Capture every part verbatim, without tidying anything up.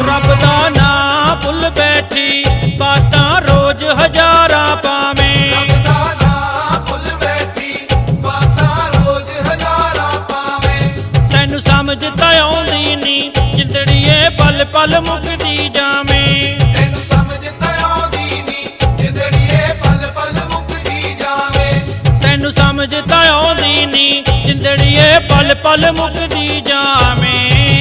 रब दा नां भुल बैठी बातां रोज हजारां पावें। रब दा नां भुल बैठी बातां रोज हजारां पावें। तैनू समझ तां आउंदी नी जिंदड़ीए पल पल मुकदी जावें। तैनू समझ तां आउंदी नी जिंदड़ीए पल पल मुकदी जावें। तैनू समझ तां आउंदी नी जिंदड़ीए पल पल मुकदी जावें।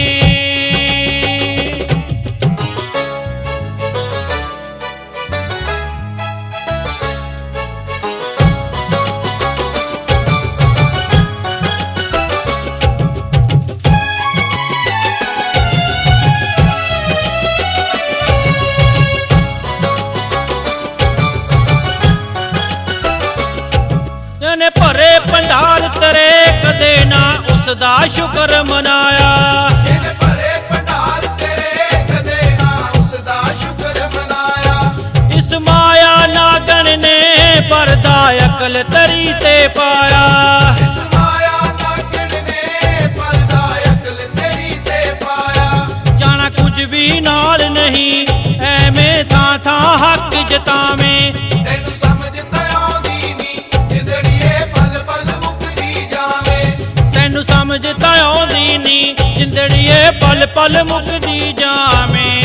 ने भरे भंडार तेरे कदे ना उसदा शुक्र मनाया। जिन्हें भरे भंडार तेरे कदे ना उसदा शुक्र मनाया। इस माया नागन ने परदा अकल तरी ते पाया। इस माया नागन ने परदा अकल तेरी ते पाया। जाना कुछ भी नाल नहीं ऐवें थां थां हक जतावें। तैनू समझ तां आउंदी नी जिंदड़ीए पल पल मुकदी जावें। तैनू समझ तां आउंदी नी जिंदड़ीए पल पल मुकदी जावें।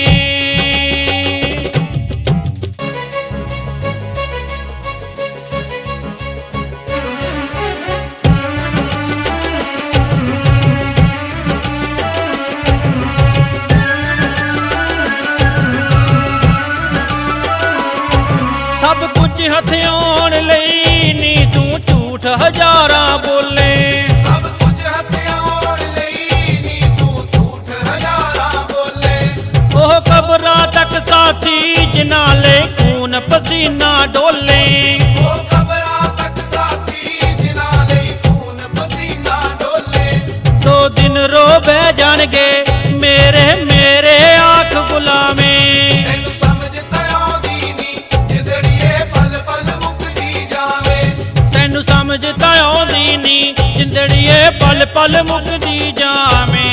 सब कुछ हथियार लई नी तू झूठ हजारां बोले। सब कुछ हथियार लई नी तू झूठ हजारां बोले। ओह कबरां तक साथी जिन्हां ले खून पसीना डोले। ओ कबरां तक साथी जिन्हां लई खून पसीना डोले। दो दिन रो बह जाणगे मेरे मेरे आख बुलावें। तैनू समझ तां आउंदी नी जिंदड़ीए पल पल मुकदी जावें। तैनू समझ तां आउंदी नी जिंदड़ीए पल पल मुकदी जावें।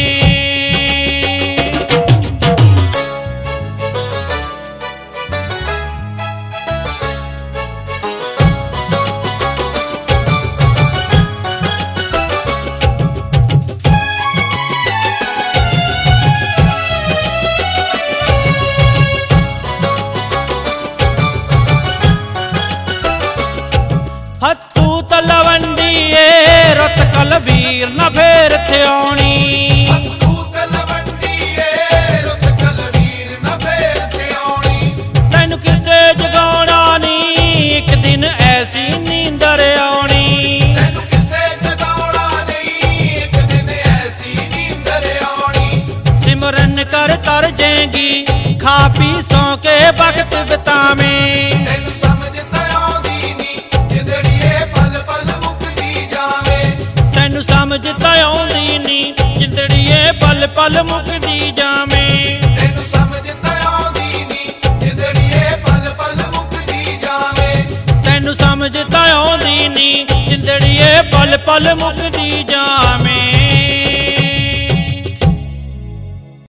हत्थू तलवंडीए रत कलवीर न फेर थे आउणी। हत्थू तलवंडीए रुत कलवीर न फेर ते आउणी। तैनू किसे जगाउणा नी एक दिन ऐसी नींदर आउणी। तैनू किसे जगाउणा नहीं एक दिन ऐसी नींदर आउणी। सिमरन कर तर जाएगी खा पी सौ के वक्त बितावें। तैनू समझ तां आउंदी नी जिंदड़ीए पल पल मुकदी जावें। तैनू समझ तां आउंदी नी जिंदड़ीए पल पल मुकदी जावें। तैनू समझ तां आउंदी नी जिंदड़ीए पल पल मुकदी जावें। तैनू समझ तां आउंदी नी जिंदड़ीए पल पल मुकदी जावें।